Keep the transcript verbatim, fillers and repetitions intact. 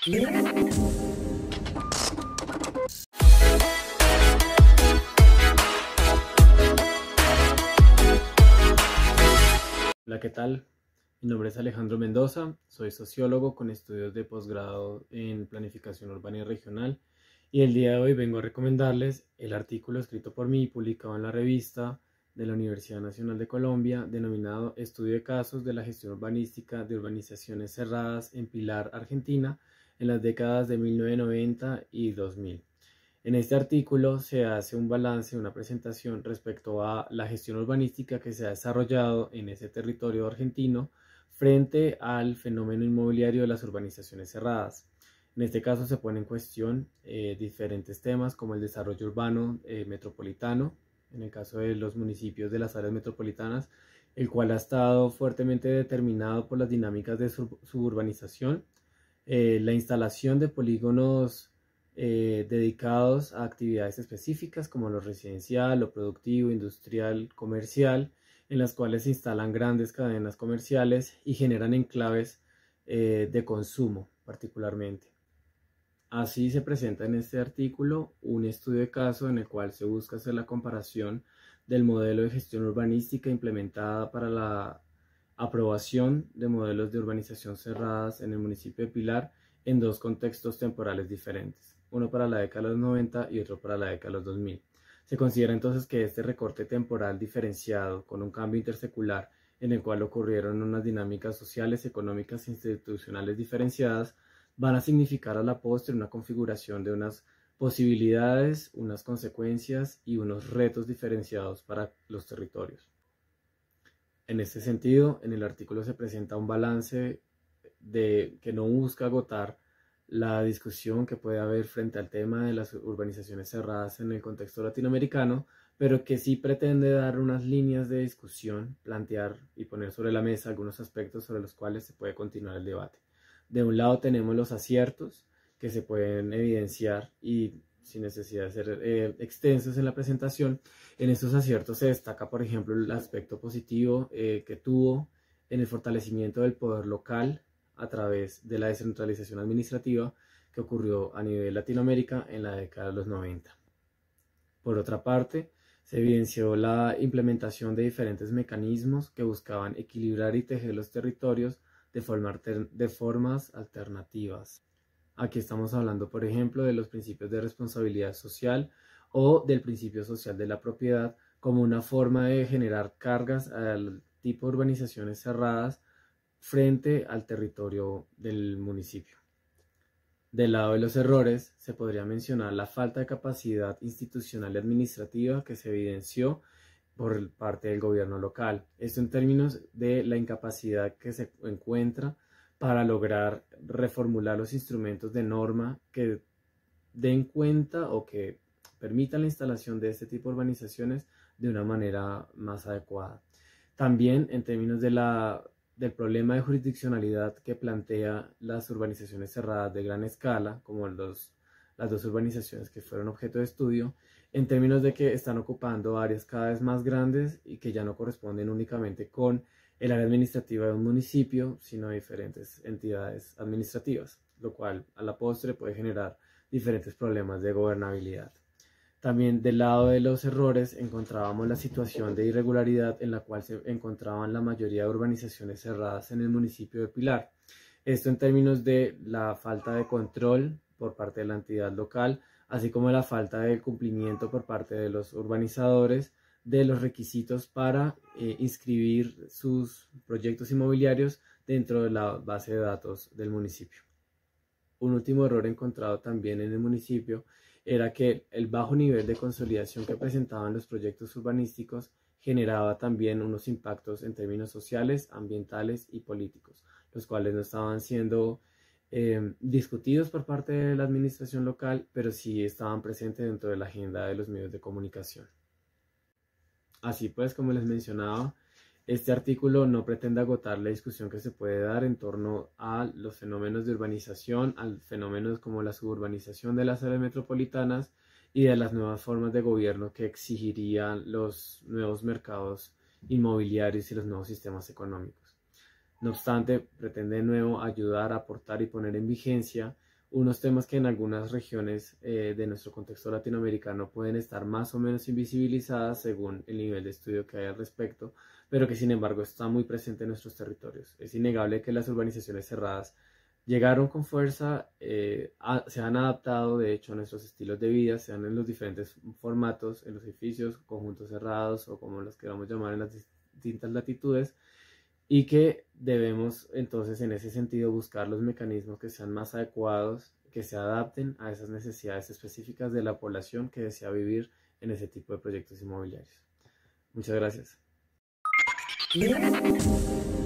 Hola, ¿qué tal? Mi nombre es Alejandro Mendoza, soy sociólogo con estudios de posgrado en planificación urbana y regional, y el día de hoy vengo a recomendarles el artículo escrito por mí y publicado en la revista de la Universidad Nacional de Colombia denominado Estudio de casos de la gestión urbanística de urbanizaciones cerradas en Pilar, Argentina, en las décadas de mil novecientos noventa y dos mil. En este artículo se hace un balance, una presentación respecto a la gestión urbanística que se ha desarrollado en ese territorio argentino frente al fenómeno inmobiliario de las urbanizaciones cerradas. En este caso se pone en cuestión eh, diferentes temas como el desarrollo urbano eh, metropolitano, en el caso de los municipios de las áreas metropolitanas, el cual ha estado fuertemente determinado por las dinámicas de sub suburbanización, eh, la instalación de polígonos Eh, dedicados a actividades específicas como lo residencial, lo productivo, industrial, comercial, en las cuales se instalan grandes cadenas comerciales y generan enclaves eh, de consumo particularmente. Así se presenta en este artículo un estudio de caso en el cual se busca hacer la comparación del modelo de gestión urbanística implementada para la aprobación de modelos de urbanización cerradas en el municipio de Pilar en dos contextos temporales diferentes, uno para la década de los noventa y otro para la década de los dos mil. Se considera entonces que este recorte temporal diferenciado con un cambio intersecular en el cual ocurrieron unas dinámicas sociales, económicas e institucionales diferenciadas van a significar a la postre una configuración de unas posibilidades, unas consecuencias y unos retos diferenciados para los territorios. En este sentido, en el artículo se presenta un balance de, que no busca agotar la discusión que puede haber frente al tema de las urbanizaciones cerradas en el contexto latinoamericano, pero que sí pretende dar unas líneas de discusión, plantear y poner sobre la mesa algunos aspectos sobre los cuales se puede continuar el debate. De un lado tenemos los aciertos que se pueden evidenciar y sin necesidad de ser eh, extensos en la presentación. En estos aciertos se destaca, por ejemplo, el aspecto positivo eh, que tuvo en el fortalecimiento del poder local a través de la descentralización administrativa que ocurrió a nivel Latinoamérica en la década de los noventa. Por otra parte, se evidenció la implementación de diferentes mecanismos que buscaban equilibrar y tejer los territorios de, forma de formas alternativas. Aquí estamos hablando, por ejemplo, de los principios de responsabilidad social o del principio social de la propiedad como una forma de generar cargas al tipo de urbanizaciones cerradas frente al territorio del municipio. Del lado de los errores, se podría mencionar la falta de capacidad institucional y administrativa que se evidenció por parte del gobierno local. Esto en términos de la incapacidad que se encuentra para lograr reformular los instrumentos de norma que den cuenta o que permitan la instalación de este tipo de urbanizaciones de una manera más adecuada. También en términos de la, del problema de jurisdiccionalidad que plantea las urbanizaciones cerradas de gran escala, como los, las dos urbanizaciones que fueron objeto de estudio, en términos de que están ocupando áreas cada vez más grandes y que ya no corresponden únicamente con el área administrativa de un municipio, sino de diferentes entidades administrativas, lo cual a la postre puede generar diferentes problemas de gobernabilidad. También del lado de los errores encontrábamos la situación de irregularidad en la cual se encontraban la mayoría de urbanizaciones cerradas en el municipio de Pilar. Esto en términos de la falta de control por parte de la entidad local, así como la falta de cumplimiento por parte de los urbanizadores de los requisitos para eh, inscribir sus proyectos inmobiliarios dentro de la base de datos del municipio. Un último error encontrado también en el municipio era que el bajo nivel de consolidación que presentaban los proyectos urbanísticos generaba también unos impactos en términos sociales, ambientales y políticos, los cuales no estaban siendo eh, discutidos por parte de la administración local, pero sí estaban presentes dentro de la agenda de los medios de comunicación. Así pues, como les mencionaba, este artículo no pretende agotar la discusión que se puede dar en torno a los fenómenos de urbanización, a fenómenos como la suburbanización de las áreas metropolitanas y de las nuevas formas de gobierno que exigirían los nuevos mercados inmobiliarios y los nuevos sistemas económicos. No obstante, pretende de nuevo ayudar a aportar y poner en vigencia unos temas que en algunas regiones eh, de nuestro contexto latinoamericano pueden estar más o menos invisibilizadas según el nivel de estudio que hay al respecto, pero que sin embargo está muy presente en nuestros territorios. Es innegable que las urbanizaciones cerradas llegaron con fuerza, eh, a, se han adaptado de hecho a nuestros estilos de vida, sean en los diferentes formatos, en los edificios, conjuntos cerrados o como los queramos llamar en las distintas latitudes, y que debemos entonces en ese sentido buscar los mecanismos que sean más adecuados, que se adapten a esas necesidades específicas de la población que desea vivir en ese tipo de proyectos inmobiliarios. Muchas gracias.